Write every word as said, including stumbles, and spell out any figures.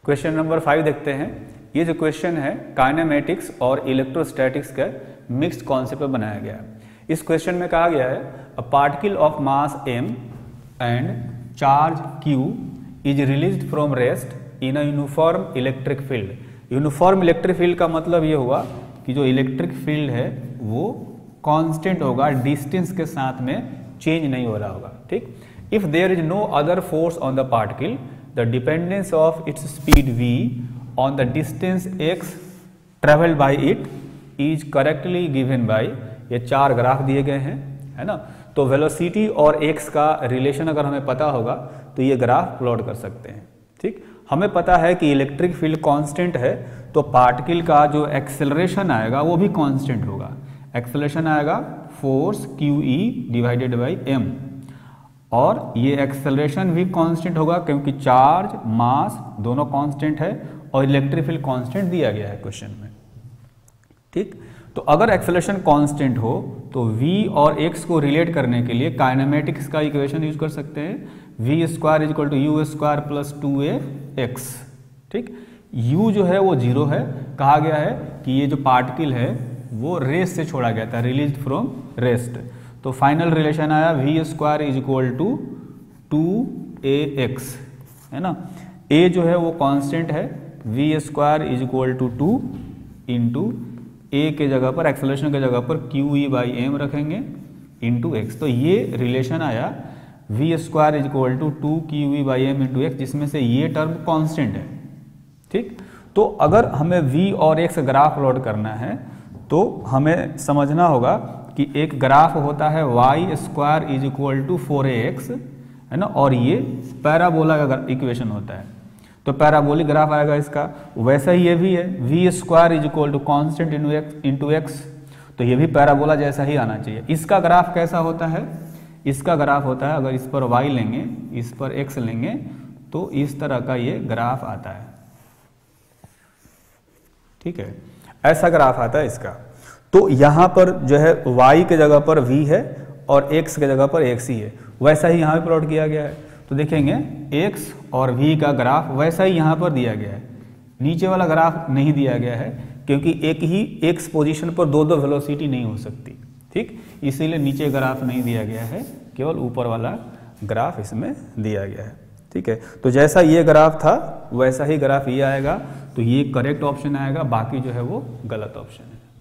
Question number five देखते हैं। ये जो क्वेश्चन है काइनेमेटिक्स और इलेक्ट्रोस्टैटिक्स का मिक्स्ड कॉन्सेप्ट पर बनाया गया है। इस क्वेश्चन में कहा गया है a particle of mass m and charge q is released from rest in a uniform electric field. Uniform electric field का मतलब ये हुआ कि जो इलेक्ट्रिक फील्ड है वो कांस्टेंट होगा, डिस्टेंस के साथ में चेंज नहीं हो रहा होगा। ठीक, if there is no other force on the particle the dependence of its speed v on the distance x traveled by it is correctly given by, ये चार ग्राफ दिए गए हैं, है ना। तो वेलोसिटी और x का रिलेशन अगर हमें पता होगा तो ये ग्राफ प्लॉट कर सकते हैं। ठीक, हमें पता है कि इलेक्ट्रिक फील्ड कांस्टेंट है तो पार्टिकल का जो एक्सेलरेशन आएगा वो भी कांस्टेंट होगा। एक्सेलरेशन आएगा force Q E divided by M, और ये एक्सेलरेशन भी कांस्टेंट होगा क्योंकि चार्ज मास दोनों कांस्टेंट है और इलेक्ट्रिक फील्ड कांस्टेंट दिया गया है क्वेश्चन में। ठीक, तो अगर एक्सेलरेशन कांस्टेंट हो तो v और x को रिलेट करने के लिए काइनेमेटिक्स का इक्वेशन यूज कर सकते हैं। V square is equal to U square plus two A X. ठीक, u जो है वो जीरो है। कहा गया है कि ये जो पार्टिकल है वो रेस्ट से छोड़ा गया था, रिलीज फ्रॉम रेस्ट। तो फाइनल रिलेशन आया V square is equal to two A X, है ना। a जो है वो कांस्टेंट है, V square is equal to two into A के जगह पर, एक्सेलरेशन के जगह पर क्यू ई बाई एम रखेंगे इंटू एक्स। तो ये रिलेशन आया V square is equal to two Q E by M into X, जिसमें से ये टर्म कांस्टेंट है। ठीक, तो अगर हमें v और x ग्राफ प्लॉट करना है तो हमें समझना होगा कि एक ग्राफ होता है Y square is equal to four A X, है ना, और ये पैराबोला का इक्वेशन होता है। तो पैराबोलिक ग्राफ आएगा इसका। वैसा ही ये भी है, V square is equal to constant into X into X, तो ये भी पैराबोला जैसा ही आना चाहिए। इसका ग्राफ कैसा होता है? इसका ग्राफ होता है, अगर इस पर y लेंगे, इस पर x लेंगे, तो इस तरह का ये ग्राफ आता है। ठीक है, ऐसा ग्राफ आता है इसका। तो यहाँ पर जो है y के जगह पर v है और x के जगह पर x ही है, वैसा ही यहाँ पे प्लॉट किया गया है। तो देखेंगे x और v का ग्राफ वैसा ही यहाँ पर दिया गया है। नीचे वाला ग्राफ नहीं दिया गया है क्योंकि एक ही x पोजीशन पर दो दो वेलोसिटी नहीं हो सकती। ठीक, इसीलिए नीचे ग्राफ नहीं दिया गया है, केवल ऊपर वाला ग्राफ इसमें दिया गया है। ठीक है, तो जैसा ये ग्राफ था वैसा ही ग्राफ ये आएगा, तो ये करेक्ट ऑप्शन आएगा, बाकी जो है वो गलत ऑप्शन है।